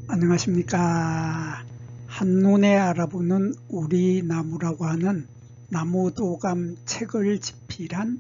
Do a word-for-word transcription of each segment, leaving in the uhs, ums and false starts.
안녕하십니까. 한눈에 알아보는 우리 나무라고 하는 나무도감 책을 집필한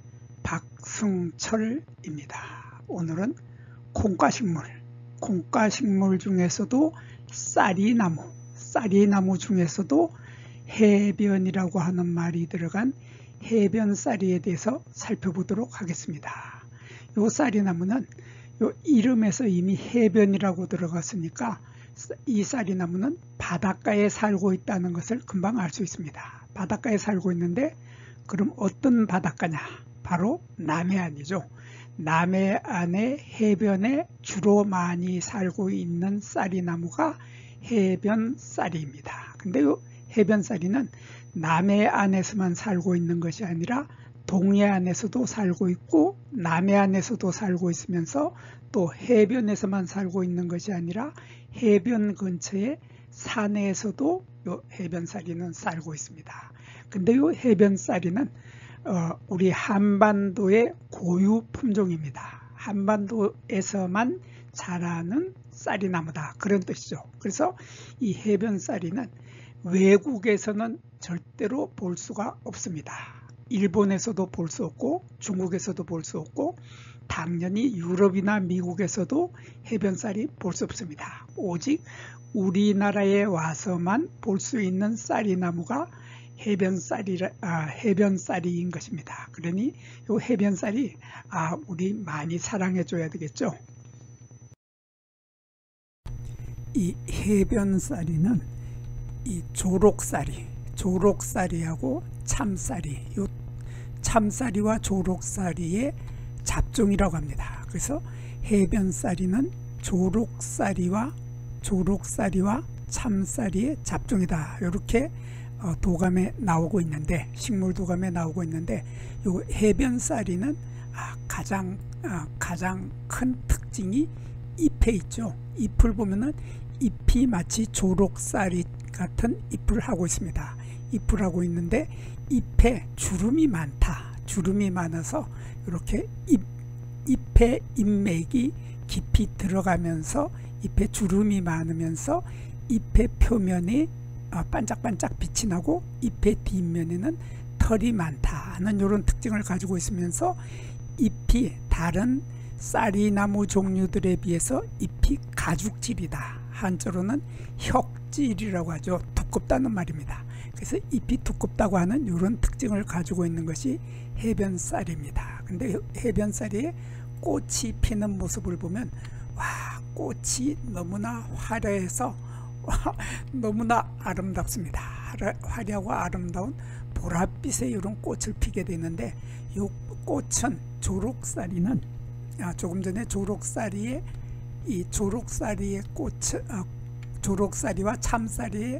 박승철입니다. 오늘은 콩가식물, 콩가식물 중에서도 쌀이나무, 쌀이나무 중에서도 해변이라고 하는 말이 들어간 해변쌀이에 대해서 살펴보도록 하겠습니다. 이 쌀이나무는 요 이름에서 이미 해변이라고 들어갔으니까 이 쌀이나무는 바닷가에 살고 있다는 것을 금방 알 수 있습니다. 바닷가에 살고 있는데 그럼 어떤 바닷가냐? 바로 남해안이죠. 남해안의 해변에 주로 많이 살고 있는 쌀이나무가 해변쌀이입니다. 근데 이 해변쌀이는 남해안에서만 살고 있는 것이 아니라 동해안에서도 살고 있고 남해안에서도 살고 있으면서 또 해변에서만 살고 있는 것이 아니라 해변 근처의 산에서도 요 해변쌀이는 살고 있습니다. 근데 요 해변쌀이는 어, 우리 한반도의 고유 품종입니다. 한반도에서만 자라는 쌀이나무다, 그런 뜻이죠. 그래서 이 해변쌀이는 외국에서는 절대로 볼 수가 없습니다. 일본에서도 볼 수 없고 중국에서도 볼 수 없고 당연히 유럽이나 미국에서도 해변쌀이 볼 수 없습니다. 오직 우리나라에 와서만 볼 수 있는 쌀이나무가 해변쌀이, 아, 해변쌀이인 것입니다. 그러니 이 해변쌀이 아, 우리 많이 사랑해 줘야 되겠죠. 이 해변쌀이는 이 조록쌀이, 조록쌀이하고 참쌀이, 요 참쌀이와 조록쌀이의 잡종이라고 합니다. 그래서 해변쌀이는 조록쌀이와 조록쌀이와 참쌀이의 잡종이다, 이렇게 어, 도감에 나오고 있는데, 식물 도감에 나오고 있는데, 요 해변쌀이는 아, 가장 아, 가장 큰 특징이 잎에 있죠. 잎을 보면은 잎이 마치 조록쌀이 같은 잎을 하고 있습니다. 잎을 하고 있는데 잎에 주름이 많다. 주름이 많아서 이렇게 잎, 잎의 잎맥이 깊이 들어가면서 잎에 주름이 많으면서 잎의 표면이 반짝반짝 빛이 나고 잎의 뒷면에는 털이 많다는 이런 특징을 가지고 있으면서 잎이 다른 쌀이나무 종류들에 비해서 잎이 가죽질이다. 한자로는 혁질이라고 하죠. 두껍다는 말입니다. 그래서 잎이 두껍다고 하는 이런 특징을 가지고 있는 것이 해변쌀입니다. 근데 해변쌀이 꽃이 피는 모습을 보면 와, 꽃이 너무나 화려해서 와, 너무나 아름답습니다. 화려하고 아름다운 보랏빛의 이런 꽃을 피게 되는데, 이 꽃은 조록쌀이는 아, 조금 전에 조록쌀이의 이 조록쌀이의 꽃, 아, 조록쌀이와 참쌀이의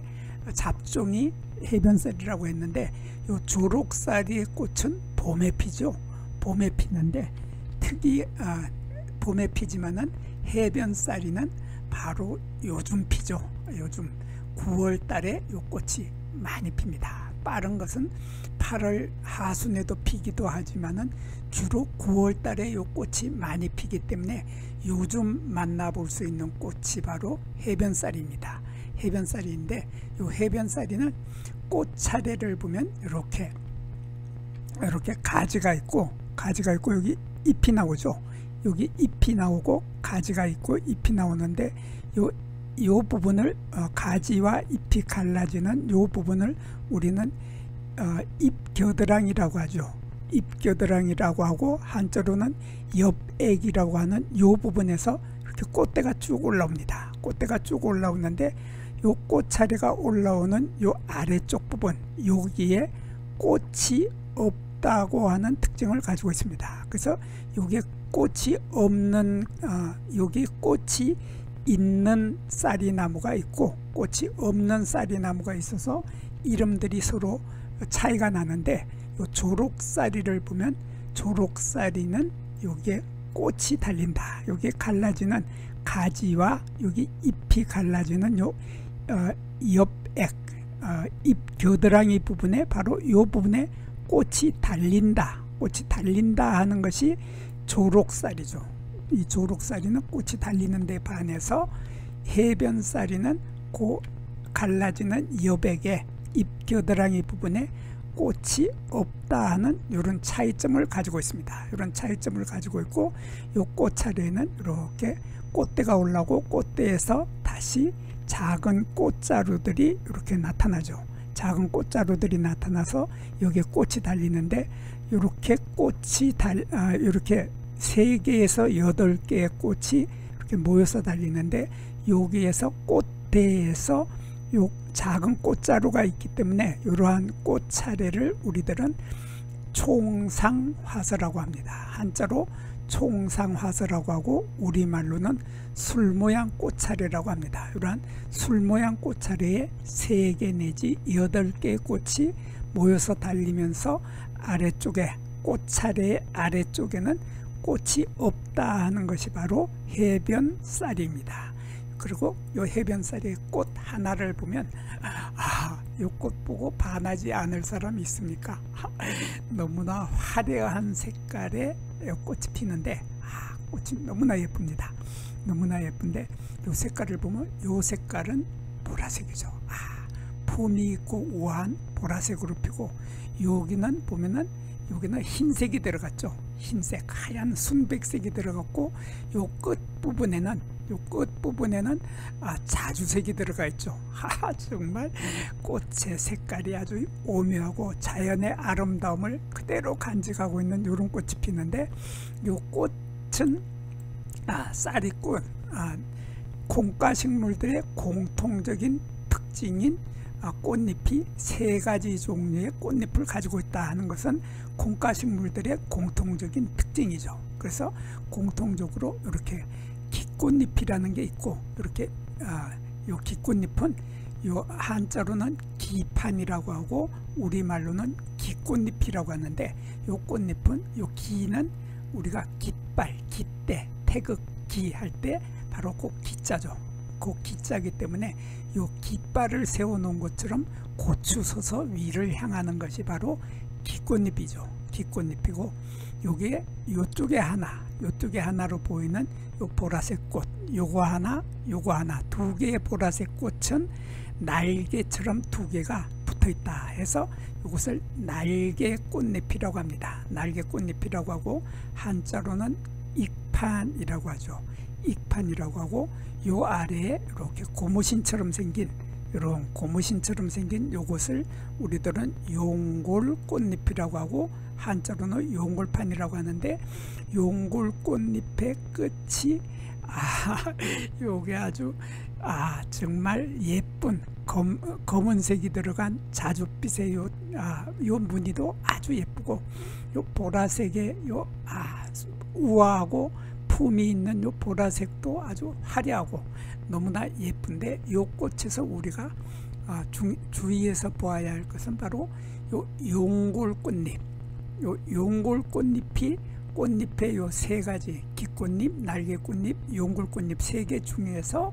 잡종이 해변쌀이라고 했는데, 이 조록쌀이의 꽃은 봄에 피죠. 봄에 피는데 특히 아, 봄에 피지만은 해변쌀이는 바로 요즘 피죠. 요즘 구월 달에 이 꽃이 많이 핍니다. 빠른 것은 팔월 하순에도 피기도 하지만은 주로 구월 달에 이 꽃이 많이 피기 때문에 요즘 만나볼 수 있는 꽃이 바로 해변쌀입니다. 해변쌀인데 이 해변쌀이는 꽃 차례를 보면 이렇게 이렇게 가지가 있고 가지가 있고 여기 잎이 나오죠. 여기 잎이 나오고 가지가 있고 잎이 나오는데 요, 요 부분을 어, 가지와 잎이 갈라지는 요 부분을 우리는 어, 잎겨드랑이라고 하죠. 잎겨드랑이라고 하고 한자로는 엽액이라고 하는 요 부분에서 이렇게 꽃대가 쭉 올라옵니다. 꽃대가 쭉 올라오는데 요 꽃차례가 올라오는 요 아래쪽 부분, 여기에 꽃이 없다고 하는 특징을 가지고 있습니다. 그래서 여기에 꽃이 없는 어, 여기 꽃이 있는 쌀이나무가 있고 꽃이 없는 쌀이나무가 있어서 이름들이 서로 차이가 나는데, 요 조록쌀이를 보면 조록쌀이는 여기에 꽃이 달린다. 여기에 갈라지는 가지와 여기 잎이 갈라지는 요 어, 엽액, 어, 잎 겨드랑이 부분에 바로 요 부분에 꽃이 달린다. 꽃이 달린다 하는 것이 조록쌀이죠. 이 조록쌀이는 꽃이 달리는 데 반해서 해변쌀이는 그 갈라지는 여백의 잎 겨드랑이 부분에 꽃이 없다 하는 이런 차이점을 가지고 있습니다. 이런 차이점을 가지고 있고, 이 꽃차례는 이렇게 꽃대가 올라오고 꽃대에서 다시 작은 꽃자루들이 이렇게 나타나죠. 작은 꽃자루들이 나타나서 여기에 꽃이 달리는데, 이렇게 꽃이 달, 아, 이렇게 세 개에서 여덟 개의 꽃이 이렇게 모여서 달리는데, 여기에서 꽃대에서 요 작은 꽃자루가 있기 때문에 이러한 꽃 차례를 우리들은 총상화서라고 합니다. 한자로 총상화서라고 하고, 우리말로는 술모양 꽃차례라고 합니다. 이러한 술모양 꽃차례에 세 개 내지 여덟 개의 꽃이 모여서 달리면서 아래쪽에, 꽃차례의 아래쪽에는 꽃이 없다 하는 것이 바로 해변쌀입니다. 그리고 이 해변쌀의 꽃 하나를 보면, 아, 이 꽃 보고 반하지 않을 사람이 있습니까? 너무나 화려한 색깔의 꽃이 피는데, 아, 꽃이 너무나 예쁩니다. 너무나 예쁜데, 이 색깔을 보면 이 색깔은 보라색이죠. 아, 품이 있고 우아한 보라색으로 피고, 여기는 보면은 여기는 흰색이 들어갔죠. 흰색, 하얀 순백색이 들어갔고, 요 끝 부분에는 요 끝 부분에는 아, 자주색이 들어가 있죠. 하, 정말 꽃의 색깔이 아주 오묘하고 자연의 아름다움을 그대로 간직하고 있는 이런 꽃이 피는데, 요 꽃은 아, 쌀이꽃, 아, 콩가식물들의 공통적인 특징인 아, 꽃잎이 세 가지 종류의 꽃잎을 가지고 있다 하는 것은 콩가식물들의 공통적인 특징이죠. 그래서 공통적으로 이렇게 기꽃잎이라는 게 있고, 이렇게 아, 요 기꽃잎은 요 한자로는 기판이라고 하고 우리말로는 기꽃잎이라고 하는데, 요 꽃잎은 요 기는 우리가 깃발, 깃대, 태극, 기 할 때 바로 그 기자죠. 그 기자기 때문에 요 깃발을 세워 놓은 것처럼 고추 서서 위를 향하는 것이 바로 기꽃잎이죠. 기꽃잎이고, 요게 요쪽에 하나, 요쪽에 하나로 보이는 요 보라색 꽃, 요거 하나, 요거 하나, 두 개의 보라색 꽃은 날개처럼 두 개가 붙어 있다 해서 이것을 날개 꽃잎이라고 합니다. 날개 꽃잎이라고 하고, 한자로는 익판이라고 하죠. 익판이라고 하고, 요 아래에 이렇게 고무신처럼 생긴, 이런 고무신처럼 생긴 요것을 우리들은 용골 꽃잎이라고 하고, 한자로는 용골판이라고 하는데, 용골 꽃잎의 끝이 아, 요게 아주 아, 정말 예쁜 검, 검은색이 들어간 자줏빛의 요, 아, 요 무늬도 아주 예쁘고, 요 보라색의 요 아, 우아하고 품이 있는 요 보라색도 아주 화려하고 너무나 예쁜데, 요 꽃에서 우리가 아, 주, 주의해서 보아야 할 것은 바로 요 용골 꽃잎. 요 용골 꽃잎이 꽃잎의 요 세 가지, 기꽃잎, 날개꽃잎, 용골꽃잎 세 개 중에서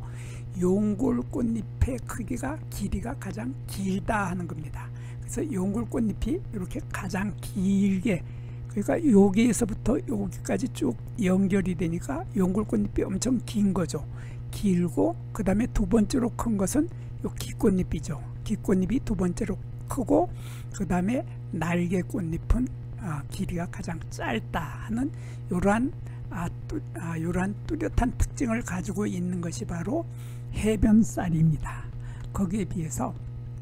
용골꽃잎의 크기가, 길이가 가장 길다 하는 겁니다. 그래서 용골꽃잎이 이렇게 가장 길게, 그러니까 여기에서부터 여기까지 쭉 연결이 되니까 용골꽃잎이 엄청 긴 거죠. 길고, 그 다음에 두 번째로 큰 것은 요 기꽃잎이죠. 기꽃잎이 두 번째로 크고, 그 다음에 날개꽃잎은 아, 길이가 가장 짧다 하는 이러한 아, 뚜, 아, 이러한 뚜렷한 특징을 가지고 있는 것이 바로 해변쌀입니다. 거기에 비해서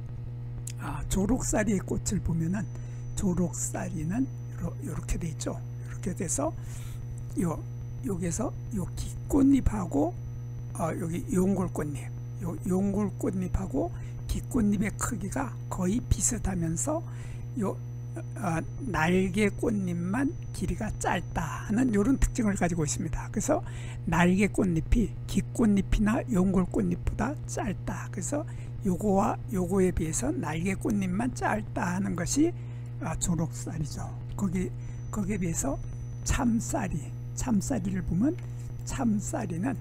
아, 조록쌀이의 꽃을 보면은, 조록쌀이는 이렇게 돼 있죠. 이렇게 돼서 요 여기서 요 기꽃잎하고 어, 여기 용골꽃잎, 요 용골꽃잎하고 기꽃잎의 크기가 거의 비슷하면서 요 어, 날개 꽃잎만 길이가 짧다 하는 이런 특징을 가지고 있습니다. 그래서 날개 꽃잎이 기꽃잎이나 용골꽃잎보다 짧다. 그래서 요거와 요거에 비해서 날개 꽃잎만 짧다 하는 것이 아, 조록쌀이죠. 거기 거기에 비해서 참쌀이, 참쌀이를 보면 참쌀이는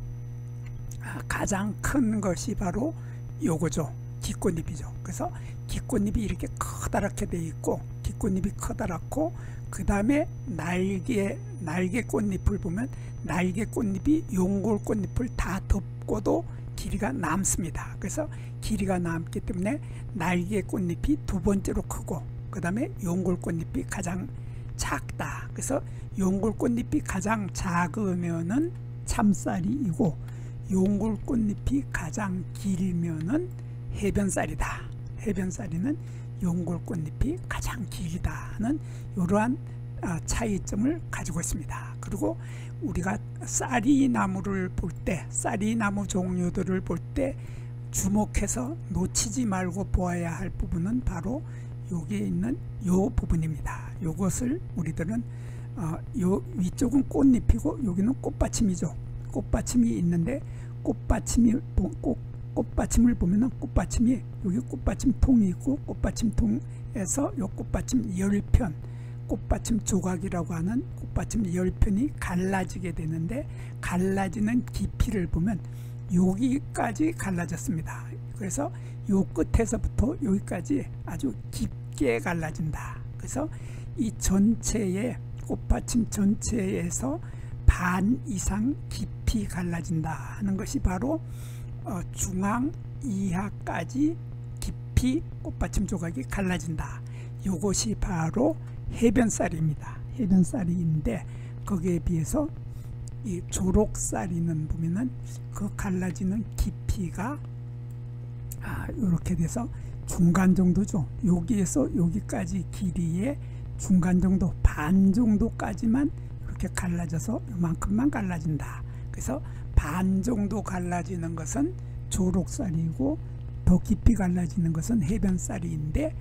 아, 가장 큰 것이 바로 요거죠. 기꽃잎이죠. 그래서 기꽃잎이 이렇게 커다랗게 돼 있고, 기꽃잎이 커다랗고, 그 다음에 날개 날개 꽃잎을 보면 날개 꽃잎이 용골 꽃잎을 다 덮고도 길이가 남습니다. 그래서 길이가 남기 때문에 날개 꽃잎이 두 번째로 크고 그 다음에 용골 꽃잎이 가장 작다. 그래서 용골 꽃잎이 가장 작으면은 참쌀이고 용골 꽃잎이 가장 길면은 해변쌀이다. 해변쌀이는 용골 꽃잎이 가장 길다는 이러한 차이점을 가지고 있습니다. 그리고 우리가 쌀이나무를 볼 때, 쌀이나무 종류들을 볼 때 주목해서 놓치지 말고 보아야 할 부분은 바로 여기에 있는 요 부분입니다. 요것을 우리들은 어, 요 위쪽은 꽃잎이고 여기는 꽃받침이죠. 꽃받침이 있는데 꽃받침이 꽃, 꽃받침을 보면은 꽃받침이 여기 꽃받침 통이 있고 꽃받침 통에서 요 꽃받침 열 편, 꽃받침 조각이라고 하는 꽃받침 열 편이 갈라지게 되는데 갈라지는 깊이를 보면 여기까지 갈라졌습니다. 그래서 요 끝에서부터 여기까지 아주 깊게 갈라진다. 그래서 이 전체의 꽃받침 전체에서 반 이상 깊이 갈라진다 하는 것이 바로 어, 중앙 이하까지 깊이 꽃받침 조각이 갈라진다. 이것이 바로 해변쌀입니다. 해변쌀인데 거기에 비해서 이 조록쌀이는 보면은 그 갈라지는 깊이가 아, 이렇게 돼서 중간 정도죠. 여기에서 여기까지 길이의 중간 정도, 반 정도까지만 이렇게 갈라져서 이만큼만 갈라진다. 그래서 반 정도 갈라지는 것은 조록쌀이고 더 깊이 갈라지는 것은 해변쌀인데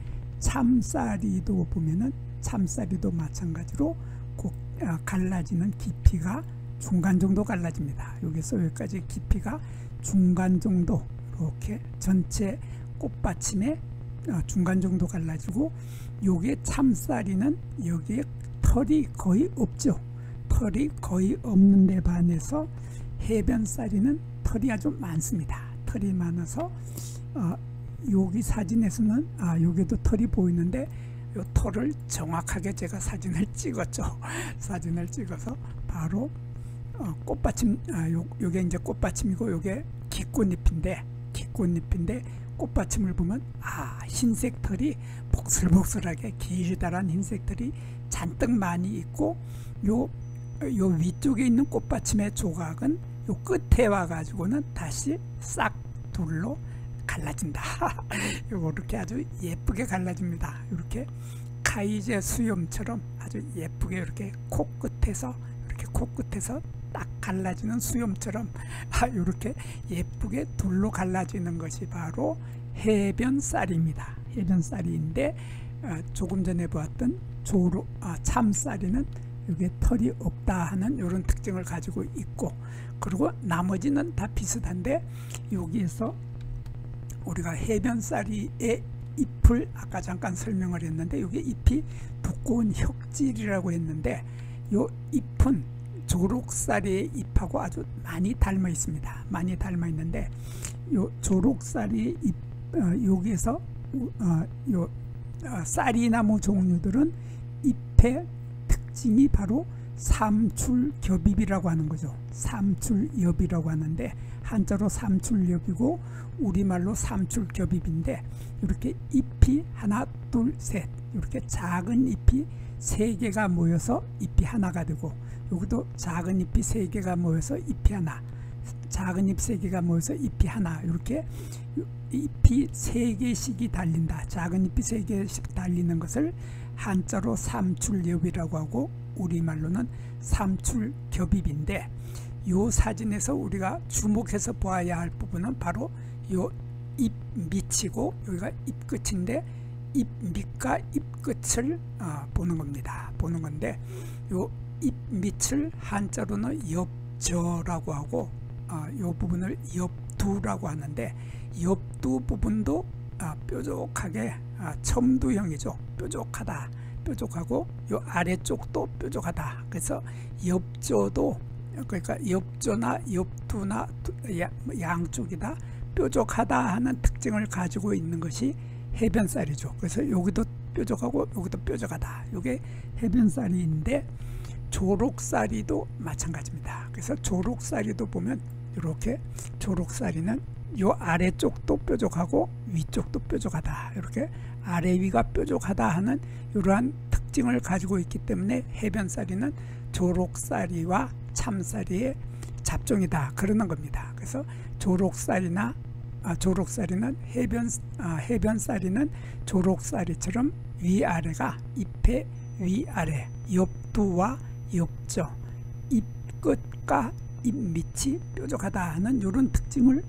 참쌀이도 보면은 참쌀이도 마찬가지로 꼭 갈라지는 깊이가 중간 정도 갈라집니다. 여기서 여기까지 깊이가 중간 정도 이렇게 전체 꽃받침의 중간 정도 갈라지고 요게 참쌀이는 여기에 털이 거의 없죠. 털이 거의 없는 데 반해서 해변쌀이는 털이 아주 많습니다. 털이 많아서 어, 여기 사진에서는 아 여기도 털이 보이는데 요 털을 정확하게 제가 사진을 찍었죠. 사진을 찍어서 바로 어, 꽃받침 아, 요, 요게 이제 꽃받침이고 요게 기꽃잎인데 기꽃잎인데 꽃받침을 보면 아 흰색 털이 복슬복슬하게 길다란 흰색 털이 잔뜩 많이 있고 요, 요 위쪽에 있는 꽃받침의 조각은 요 끝에 와 가지고는 다시 싹 둘로 갈라진다. 요거 이렇게 아주 예쁘게 갈라집니다. 이렇게 카이제 수염처럼 아주 예쁘게 이렇게 코끝에서 이렇게 코끝에서 딱 갈라지는 수염처럼 아, 이렇게 예쁘게 둘로 갈라지는 것이 바로 해변쌀입니다. 해변쌀인데 어, 조금 전에 보았던 조로, 아, 참쌀이는 여기에 털이 없다 하는 이런 특징을 가지고 있고 그리고 나머지는 다 비슷한데 여기에서 우리가 해변쌀이의 잎을 아까 잠깐 설명을 했는데 여기 잎이 두꺼운 혁질이라고 했는데 이 잎은 조록쌀이의 잎하고 아주 많이 닮아 있습니다. 많이 닮아 있는데 요 조록쌀이 잎 어, 여기에서 어, 요 어, 쌀이나무 종류들은 잎의 특징이 바로 삼출겹잎이라고 하는 거죠. 삼출엽이라고 하는데 한자로 삼출엽이고 우리말로 삼출겹잎인데 이렇게 잎이 하나 둘 셋 이렇게 작은 잎이 세 개가 모여서 잎이 하나가 되고 여기도 작은 잎이 세 개가 모여서 잎이 하나 작은 잎 세 개가 모여서 잎이 하나 이렇게 잎이 세 개씩이 달린다. 작은 잎이 세 개씩 달리는 것을 한자로 삼출엽이라고 하고 우리말로는 삼출겹잎인데 이 사진에서 우리가 주목해서 보아야 할 부분은 바로 이 잎 밑이고 여기가 잎 끝인데 잎 밑과 잎 끝을 어, 보는 겁니다. 보는 건데 이 잎 밑을 한자로는 엽저라고 하고 어, 이 부분을 엽두라고 하는데 엽두 부분도 어, 뾰족하게 어, 첨두형이죠. 뾰족하다. 뾰족하고 요 아래쪽도 뾰족하다. 그래서 엽조도 그러니까 엽조나 엽두나 양쪽이다 뾰족하다 하는 특징을 가지고 있는 것이 해변쌀이죠. 그래서 여기도 뾰족하고 여기도 뾰족하다. 이게 해변쌀인데 조록쌀이도 마찬가지입니다. 그래서 조록쌀이도 보면 이렇게 초록쌀이는 요 아래쪽도 뾰족하고 위쪽도 뾰족하다. 이렇게 아래 위가 뾰족하다 하는 이러한 특징을 가지고 있기 때문에 해변쌀이는 초록쌀이와 참쌀이의 잡종이다 그러는 겁니다. 그래서 초록쌀이나 아, 초록쌀이는 해변 아, 해변쌀이는 초록쌀이처럼 위아래가 잎의 위아래 옆두와 옆저 잎끝과 잎밑이 뾰족하다 하는 이런 특징을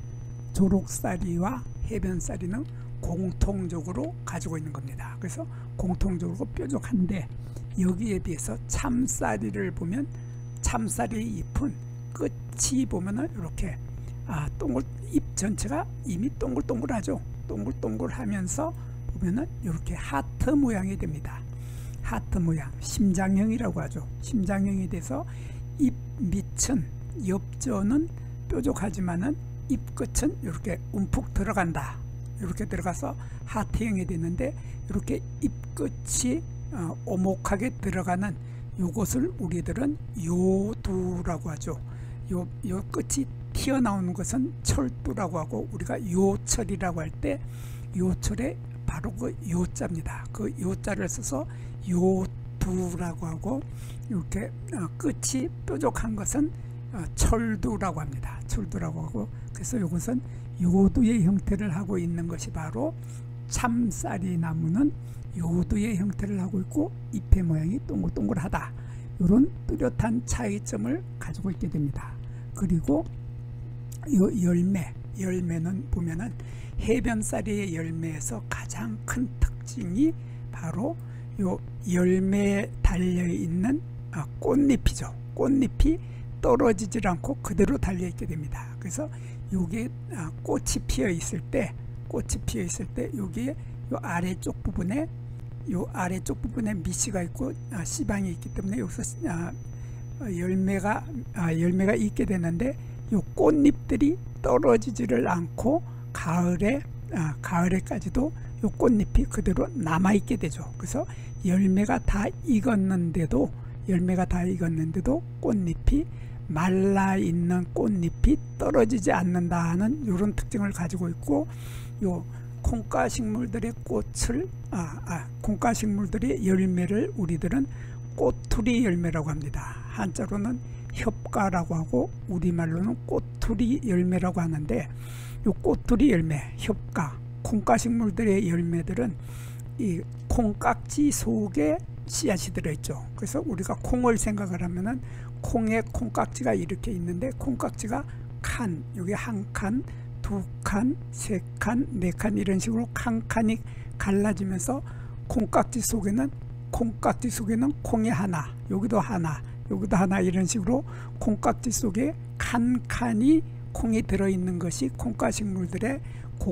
초록쌀이와 해변쌀이는 공통적으로 가지고 있는 겁니다. 그래서 공통적으로 뾰족한데 여기에 비해서 참쌀이를 보면 참쌀의 잎은 끝이 보면은 이렇게 아, 동글 잎 전체가 이미 동글동글하죠. 동글동글하면서 보면은 이렇게 하트 모양이 됩니다. 하트 모양, 심장형이라고 하죠. 심장형이 돼서 잎 밑은 옆저는 뾰족하지만은 잎 끝은 이렇게 움푹 들어간다. 이렇게 들어가서 하트형이 되는데 이렇게 잎 끝이 어, 오목하게 들어가는 요것을 우리들은 요두라고 하죠. 요, 요 끝이 튀어나오는 것은 철두라고 하고 우리가 요철이라고 할 때 요철에 바로 그 요자입니다. 그 요자를 써서 요두라고 하고 이렇게 어, 끝이 뾰족한 것은 어, 철두라고 합니다. 철두라고 하고 그래서 이것은 요두의 형태를 하고 있는 것이 바로 참쌀이 나무는 요두의 형태를 하고 있고 잎의 모양이 동글동글하다. 이런 뚜렷한 차이점을 가지고 있게 됩니다. 그리고 요 열매, 열매는 보면은 해변쌀이의 열매에서 가장 큰 특징이 바로 요 열매에 달려 있는 아, 꽃잎이죠. 꽃잎이 떨어지질 않고 그대로 달려 있게 됩니다. 그래서 요게 아, 꽃이 피어 있을 때, 꽃이 피어 있을 때 여기에 요 아래쪽 부분에 요 아래쪽 부분에 미씨가 있고 아, 씨방이 있기 때문에 여기서 아, 열매가 아, 열매가 있게 되는데 요 꽃잎들이 떨어지지를 않고 가을에 아, 가을에까지도 요 꽃잎이 그대로 남아 있게 되죠. 그래서 열매가 다 익었는데도 열매가 다 익었는데도 꽃잎이 말라 있는 꽃잎이 떨어지지 않는다 하는 이런 특징을 가지고 있고 요 콩가식물들의 꽃을 아, 아 콩가식물들의 열매를 우리들은 꼬투리 열매라고 합니다. 한자로는 협가라고 하고 우리말로는 꼬투리 열매라고 하는데 요 꼬투리 열매, 협가, 콩가식물들의 열매들은 이 콩깍지 속에 씨앗이 들어있죠. 그래서 우리가 콩을 생각을 하면은 콩에 콩깍지가 이렇게 있는데 콩깍지가 칸, 여기 한 칸, 두 칸, 세 칸, 네 칸 이런 식으로 칸칸이 갈라지면서 콩깍지 속에는 콩깍지 속에는 콩이 하나, 여기도 하나, 여기도 하나 이런 식으로 콩깍지 속에 칸칸이 콩이 들어있는 것이 콩가식물들의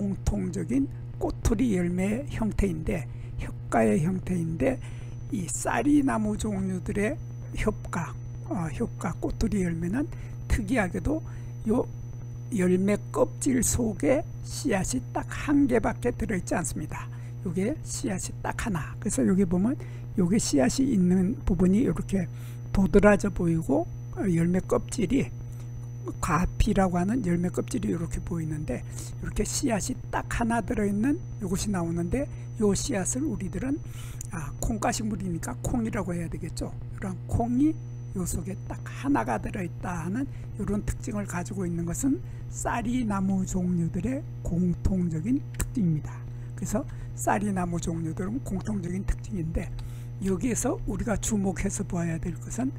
공통적인 꼬투리 열매의 형태인데 협가의 형태인데 이 쌀이나무 종류들의 협가, 어, 협가 꼬투리 열매는 특이하게도 요 열매 껍질 속에 씨앗이 딱 한 개밖에 들어있지 않습니다. 요게 씨앗이 딱 하나. 그래서 여기 보면 요게 씨앗이 있는 부분이 이렇게 도드라져 보이고 열매 껍질이 과피라고 하는 열매 껍질이 이렇게 보이는데 이렇게 씨앗이 딱 하나 들어있는 이것이 나오는데 요 씨앗을 우리들은 아, 콩가식물이니까 콩이라고 해야 되겠죠. 이런 콩이 요 속에 딱 하나가 들어있다 하는 이런 특징을 가지고 있는 것은 쌀이나무 종류들의 공통적인 특징입니다. 그래서 쌀이나무 종류들은 공통적인 특징인데 여기에서 우리가 주목해서 보아야 될 것은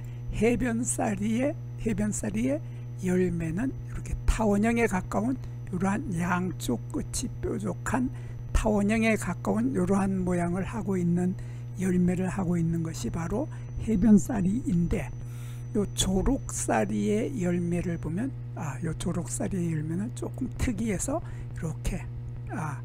해변쌀이의 해변쌀이의 열매는 이렇게 타원형에 가까운 이러한 양쪽 끝이 뾰족한 타원형에 가까운 이러한 모양을 하고 있는 열매를 하고 있는 것이 바로 해변쌀이인데 요 초록쌀이의 열매를 보면 아, 요 초록쌀이의 열매는 조금 특이해서 이렇게 아,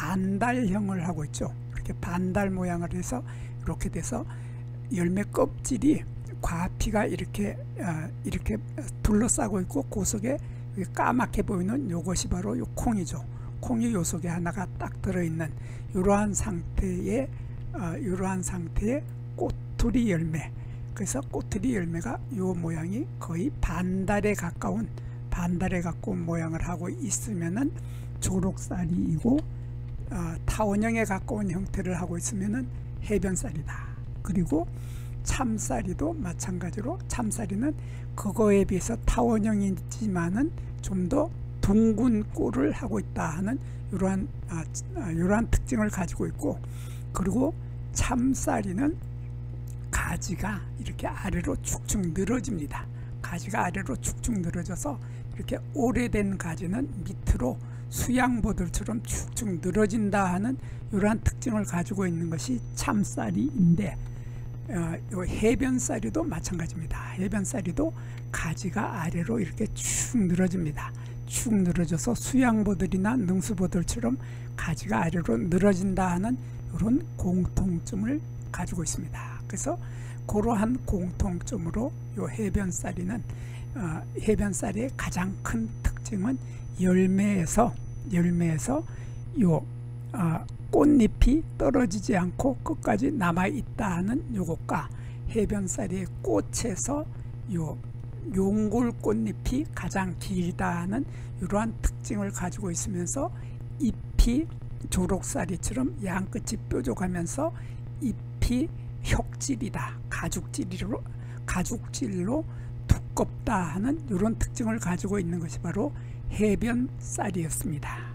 반달형을 하고 있죠. 이렇게 반달 모양을 해서 이렇게 돼서 열매 껍질이 과피가 이렇게 어, 이렇게 둘러싸고 있고 그 속에 까맣게 보이는 요것이 바로 요 콩이죠. 콩이 요 속에 하나가 딱 들어있는 이러한 상태의 어, 이러한 상태의 꼬투리 열매. 그래서 꼬투리 열매가 요 모양이 거의 반달에 가까운 반달에 갖고 모양을 하고 있으면은 조록쌀이고, 어, 타원형에 가까운 형태를 하고 있으면은 해변쌀이다. 그리고 참쌀이도 마찬가지로 참쌀이는 그거에 비해서 타원형이지만은 좀 더 둥근 꼴을 하고 있다 하는 이러한 아, 이러한 특징을 가지고 있고, 그리고 참쌀이는 가지가 이렇게 아래로 축축 늘어집니다. 가지가 아래로 축축 늘어져서 이렇게 오래된 가지는 밑으로 수양보들처럼 축축 늘어진다 하는 이러한 특징을 가지고 있는 것이 참쌀이인데, 어, 요 해변쌀이도 마찬가지입니다. 해변쌀이도 가지가 아래로 이렇게 축 늘어집니다. 축 늘어져서 수양보들이나 능수보들처럼 가지가 아래로 늘어진다 하는 이런 공통점을 가지고 있습니다. 그래서 그러한 공통점으로 요 해변쌀이는 어, 해변쌀의 가장 큰 특징은 열매에서 열매에서 요 어, 꽃잎이 떨어지지 않고 끝까지 남아 있다 하는 요것과 해변쌀의 꽃에서 요 용골 꽃잎이 가장 길다 하는 이러한 특징을 가지고 있으면서 잎이 조록쌀이처럼 양끝이 뾰족하면서 잎이 혁질이다, 가죽질로, 가죽질로 두껍다 하는 이런 특징을 가지고 있는 것이 바로 해변쌀이었습니다.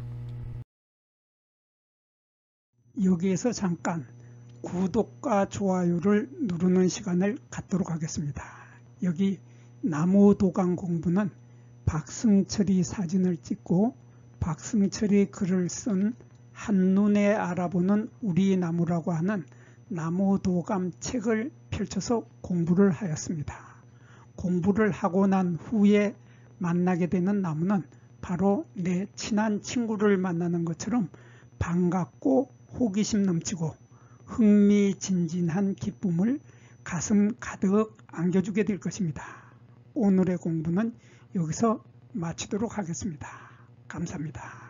여기에서 잠깐 구독과 좋아요를 누르는 시간을 갖도록 하겠습니다. 여기 나무도감 공부는 박승철이 사진을 찍고 박승철이 글을 쓴 한눈에 알아보는 우리 나무라고 하는 나무도감 책을 펼쳐서 공부를 하였습니다. 공부를 하고 난 후에 만나게 되는 나무는 바로 내 친한 친구를 만나는 것처럼 반갑고 호기심 넘치고 흥미진진한 기쁨을 가슴 가득 안겨주게 될 것입니다. 오늘의 공부는 여기서 마치도록 하겠습니다. 감사합니다.